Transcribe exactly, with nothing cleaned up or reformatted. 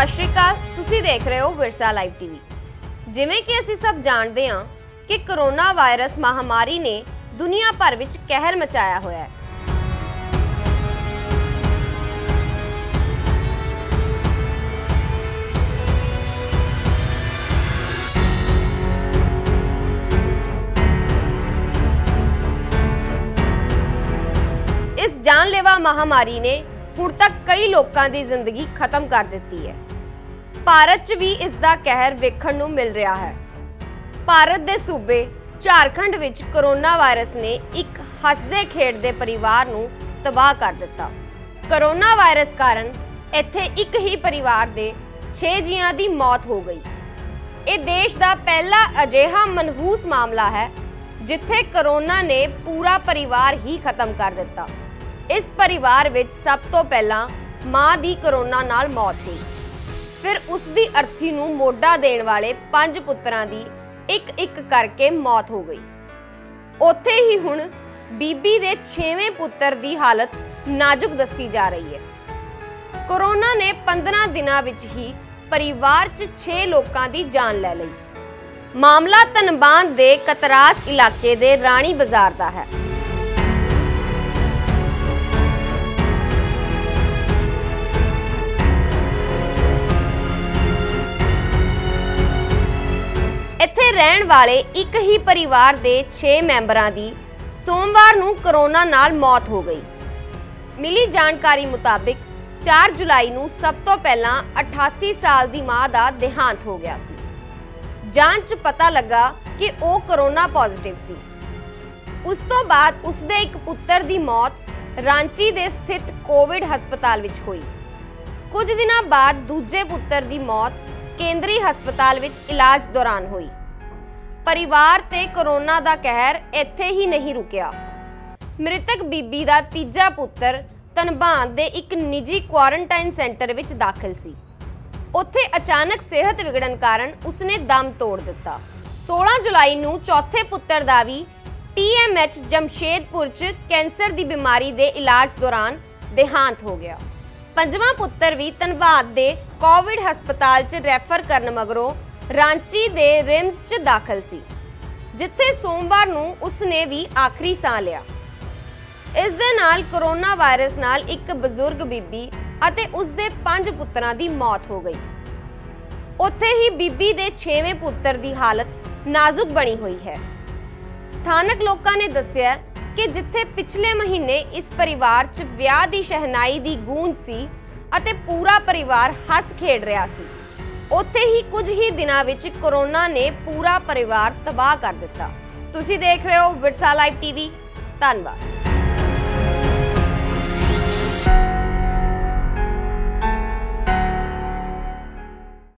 सत श्री अकाल, तुसी देख रहे हो विरसा लाइव टीवी। जिवें कि असीं सब जानते हैं कि कोरोना वायरस महामारी ने दुनिया भर विच कहर मचाया होया है। इस जानलेवा महामारी ने हुण तक कई लोगों की जिंदगी खत्म कर दी है। भारत च भी इसका कहर वेखण नूं मिल रहा है। भारत दे सूबे झारखंड विच कोरोना वायरस ने एक हसदे खेडदे परिवार नूं तबाह कर दिता। कोरोना वायरस कारण इत्थे एक ही परिवार दे छे जियां दी मौत हो गई। ये देश का पहला अजिहा मनहूस मामला है जिथे कोरोना ने पूरा परिवार ही खत्म कर दिता। इस परिवार विच सब तो पहला मां दी कोरोना नाल मौत हुई, फिर उसकी अर्थी नूं मोढा देण वाले पंज पुत्रां दी एक एक करके मौत हो गई। उत्थे ही हुण बीबी दे छेवें पुत्र दी हालत नाजुक दसी जा रही है। कोरोना ने पंद्रह दिनां विच ही परिवार च छे लोकां दी जान ले लई। मामला धनबाद दे कतरास इलाके दे राणी बाजार दा है। इत्थे रहण वाले एक ही परिवार दे छे मैंबरां दी सोमवार नूं कोरोना नाल मौत हो गई। मिली जानकारी मुताबिक चार जुलाई नूं सब तो पहला अठासी साल दी मां दा देहांत हो गया सी। जांच पता लगा कि वो कोरोना पॉजिटिव सी। उस तो बाद उसदे एक पुत्र दी मौत रांची दे स्थित कोविड हस्पताल विच हुई। कुछ दिनां बाद दूजे पुत्र दी मौत केंद्री हस्पताल विच इलाज दौरान हुई। परिवार ते कोरोना दा कहर इत्थे ही नहीं रुकिया। मृतक बीबी दा तीजा पुत्र धनबाद दे एक निजी क्वारंटाइन सेंटर विच दाखिल सी। उत्थे अचानक सेहत विगड़न कारण उसने दम तोड़ दिता। सोलह जुलाई नूं चौथे पुत्र दा भी टी एम एच जमशेदपुर च कैंसर दी बीमारी दे इलाज दौरान देहांत हो गया। पंजवां पुत्र भी धनबाद दे कोविड हस्पताल च रैफर करन मगरों रांची दे रिम्स च दाखिल सी, जिथे सोमवार नूं उसने भी आखिरी साह लिया। इस दे नाल कोरोना वायरस नाल एक बजुर्ग बीबी अते उसदे पंज पुत्रां दी मौत हो गई। उत्थे ही बीबी दे छेवें पुत्र दी हालत नाजुक बनी हुई है। स्थानक लोकां ने दस्सिया कि जिथे पिछले महीने इस परिवार च विआह दी शहनाई दी गूंज सी अते पूरा परिवार हस खेड रहा सी, उत्थे ही कुछ ही दिनां विच कोरोना ने पूरा परिवार तबाह कर दिता। तुसी देख रहे हो विरसा लाइव टीवी। धन्यवाद।